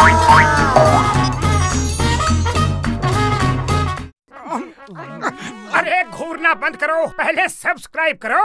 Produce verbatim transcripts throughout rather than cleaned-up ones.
अरे घूरना बंद करो, पहले सब्सक्राइब करो।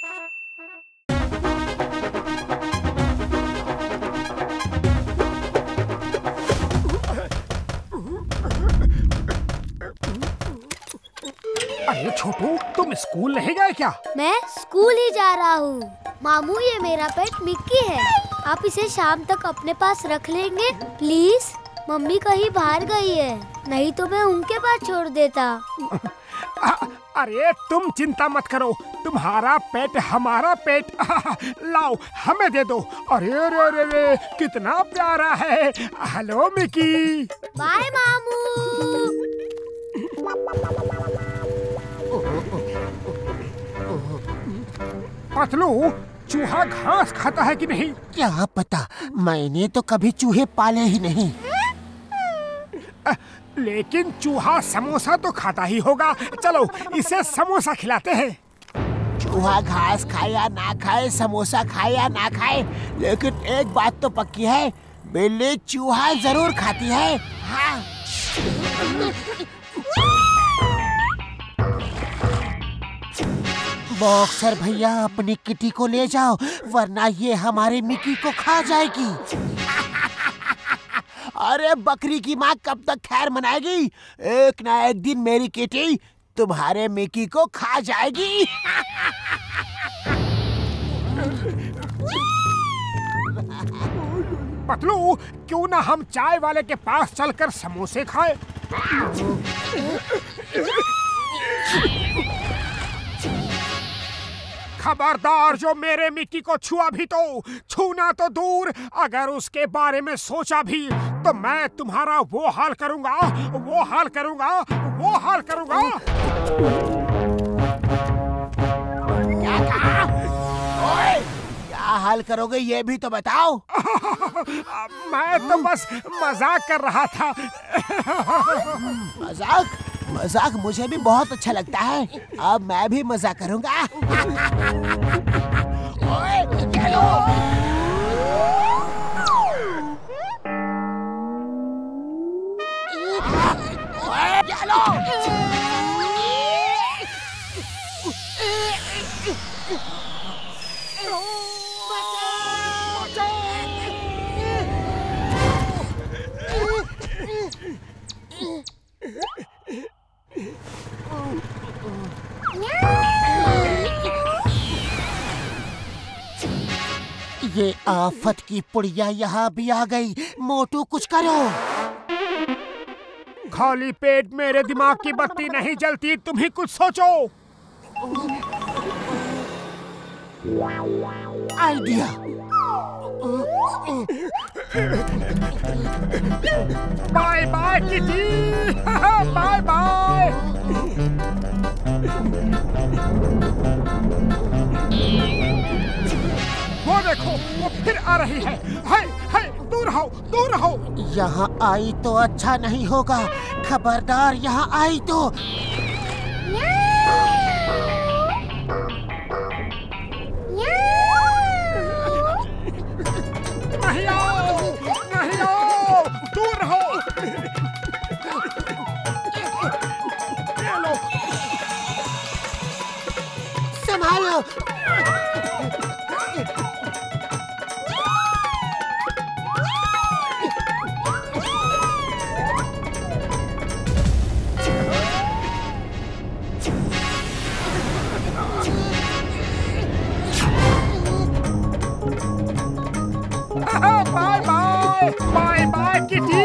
अरे छोटू, तुम स्कूल नहीं गए क्या? मैं स्कूल ही जा रहा हूँ। मामू, ये मेरा पेट मिक्की है, आप इसे शाम तक अपने पास रख लेंगे प्लीज? मम्मी कहीं बाहर गई है, नहीं तो मैं उनके पास छोड़ देता। आ, अरे तुम चिंता मत करो, तुम्हारा पेट हमारा पेट। लाओ हमें दे दो। अरे अरे अरे अरे कितना प्यारा है। Hello Mickey. बाय मामू। पतलू, चूहा घास खाता है कि नहीं? क्या पता, मैंने तो कभी चूहे पाले ही नहीं। आ, लेकिन चूहा समोसा तो खाता ही होगा। चलो इसे समोसा खिलाते हैं। चूहा घास खाए या ना खाए, समोसा खाए या ना खाए, लेकिन एक बात तो पक्की है, बिल्ली चूहा जरूर खाती है। हाँ। बॉक्सर भैया, अपनी किटी को ले जाओ, वरना ये हमारे मिकी को खा जाएगी। अरे बकरी की माँ कब तक खैर मनाएगी? एक ना एक दिन मेरी किटी तुम्हारे मिकी को खा जाएगी। पतलू, क्यों ना हम चाय वाले के पास चलकर समोसे खाएं? खबरदार, जो मेरे मिकी को छुआ भी तो, छूना तो दूर, अगर उसके बारे में सोचा भी तो मैं तुम्हारा वो हाल करूंगा, वो हाल करूंगा, वो हाल करूंगा। क्या कहा? ओए, क्या हाल करोगे ये भी तो बताओ। मैं तो बस मजाक कर रहा था। मजाक? मजाक मुझे भी बहुत अच्छा लगता है, अब मैं भी मजाक करूंगा। ओए, चलो। ओए, चलो। ये आफत की पुड़िया यहाँ भी आ गई। मोटू कुछ करो। खाली पेट मेरे दिमाग की बत्ती नहीं जलती, तुम ही कुछ सोचो। Idea. Bye bye Kitty. Bye bye. वो देखो, वो फिर आ रही है। हाय हाय, दूर रहो, दूर रहो। यहाँ आई तो अच्छा नहीं होगा, खबरदार यहाँ आई तो। नहीं आओ, नहीं आओ, दूर रहो। संभालो। Bye bye, bye bye Kitty.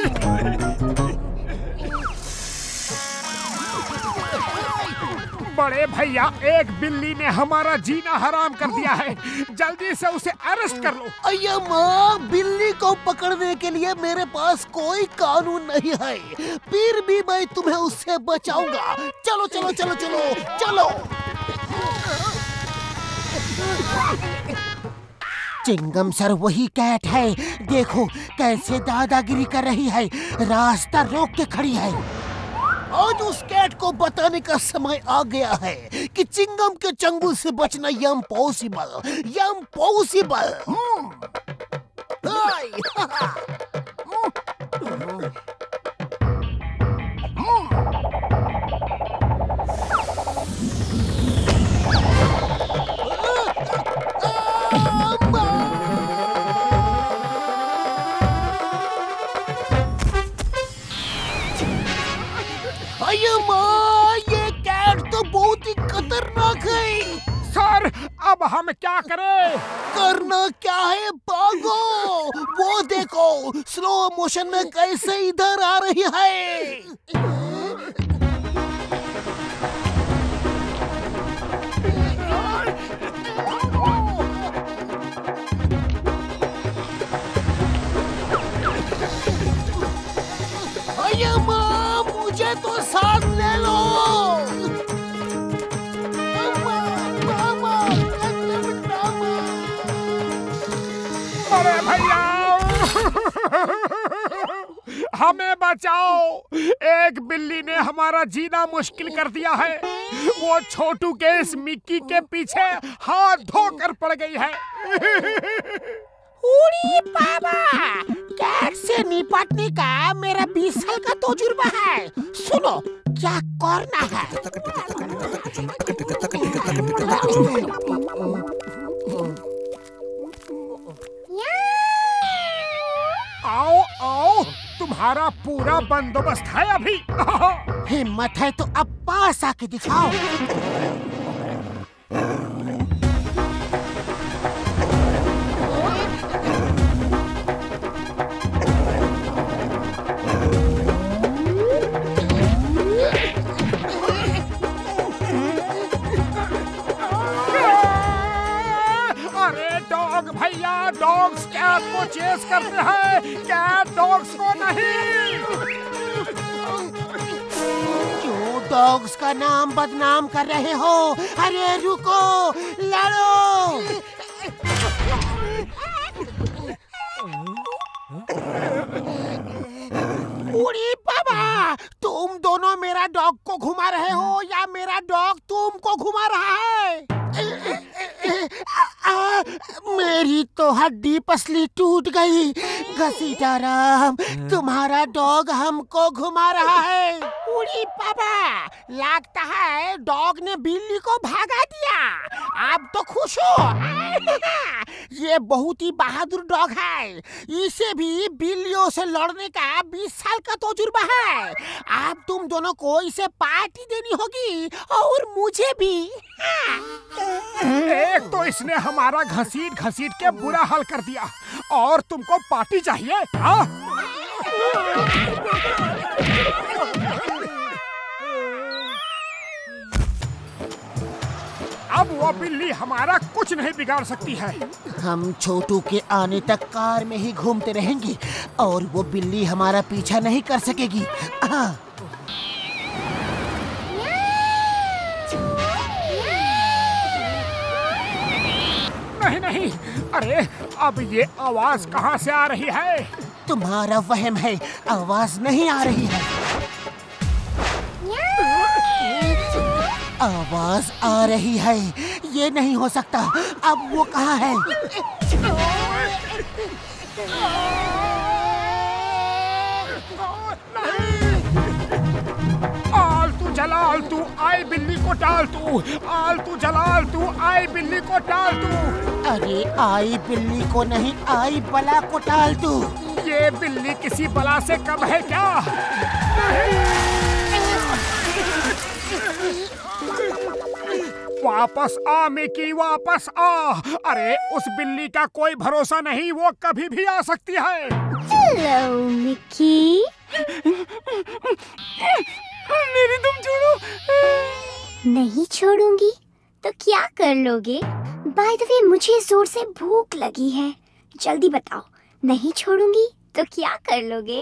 बड़े भैया, एक बिल्ली ने हमारा जीना हराम कर दिया है, जल्दी से उसे अरेस्ट कर लो। अय्या माँ, बिल्ली को पकड़ने के लिए मेरे पास कोई कानून नहीं है, फिर भी मैं तुम्हें उससे बचाऊंगा। चलो चलो चलो चलो चलो। चिंगम सर वही कैट है, देखो कैसे दादागिरी कर रही है, रास्ता रोक के खड़ी है। आज उस कैट को बताने का समय आ गया है कि चिंगम के चंगुल से बचना इम्पॉसिबल, इम्पॉसिबल। माँ, ये कैट तो बहुत ही खतरनाक है। सर, अब हम क्या करें? करना क्या है, भागो। वो देखो स्लो मोशन में कैसे इधर आ रही है। अरे माँ, मुझे तो साथ ले लो। अरे भैया, हमें बचाओ। एक बिल्ली ने हमारा जीना मुश्किल कर दिया है। वो छोटू के इस मिक्की के पीछे हाथ धोकर पड़ गई है। उड़ी बाबा, कैट से निपटने का मेरा बीस साल का तजुर्बा है। सुनो क्या करना है। आओ आओ, तुम्हारा पूरा बंदोबस्त है अभी। हिम्मत है तो अब पास आके दिखाओ। भैया, डॉग्स कैट को चेस करते हैं, कैट डॉग्स को नहीं। क्यों डॉग्स का नाम बदनाम कर रहे हो? अरे रुको, लड़ो। उड़ी बाबा, तुम दोनों मेरा डॉग को घुमा रहे हो या मेरा डॉग तुमको घुमा रहा है? आ, आ, मेरी तो हड्डी पसली टूट गई। घसीटा राम, तुम्हारा डॉग हमको घुमा रहा है। उड़ी बाबा, लगता है डॉग ने बिल्ली को भगा दिया। आप तो खुश हो। ये बहुत ही बहादुर डॉग है। इसे भी बिल्लियों से लड़ने का बीस साल का तजुर्बा है। आप तुम दोनों को इसे पार्टी देनी होगी और मुझे भी। एक तो इसने हमारा घसीट घसीट के बुरा हाल कर दिया और तुमको पार्टी चाहिए, हाँ? अब वो बिल्ली हमारा कुछ नहीं बिगाड़ सकती है। हम छोटू के आने तक कार में ही घूमते रहेंगे और वो बिल्ली हमारा पीछा नहीं कर सकेगी। हाँ। नहीं नहीं, अरे अब ये आवाज कहाँ से आ रही है? तुम्हारा वहम है, आवाज नहीं आ रही है। आवाज आ रही है, ये नहीं हो सकता। अब वो कहाँ है? आलतू जलाल तू आई बिल्ली को टाल तू, आलतू जलाल तू आई बिल्ली को टाल तू। अरे आई बिल्ली को नहीं, आई बला को टाल तू। ये बिल्ली किसी बला से कम है क्या? वापस आ मिकी, वापस आ। अरे उस बिल्ली का कोई भरोसा नहीं, वो कभी भी आ सकती है। Hello Mickey. मेरी तुम छोड़ो। नहीं छोड़ूंगी तो क्या कर लोगे? बाय द वे, मुझे जोर से भूख लगी है, जल्दी बताओ। नहीं छोड़ूंगी तो क्या कर लोगे?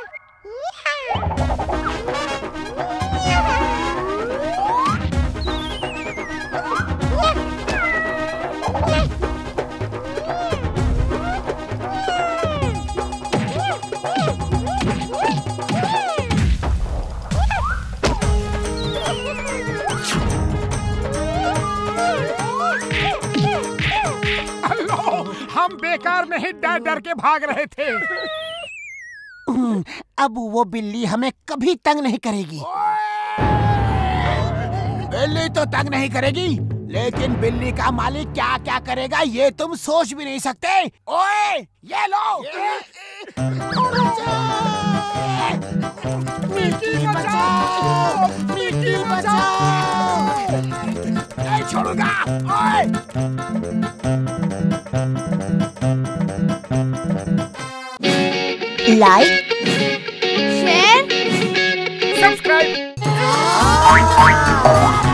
हम बेकार नहीं डर डर के भाग रहे थे। अब वो बिल्ली हमें कभी तंग नहीं करेगी। बिल्ली तो तंग नहीं करेगी, लेकिन बिल्ली का मालिक क्या क्या करेगा ये तुम सोच भी नहीं सकते। ओए, ये लो। मिकी बचाओ। दूंगा। ओए! Like, share, subscribe.